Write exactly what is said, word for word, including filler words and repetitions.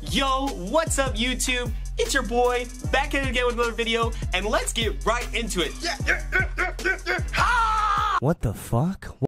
Yo, what's up YouTube? It's your boy, back at it again with another video, and let's get right into it. Yeah, yeah, yeah, yeah, yeah, yeah. What the fuck?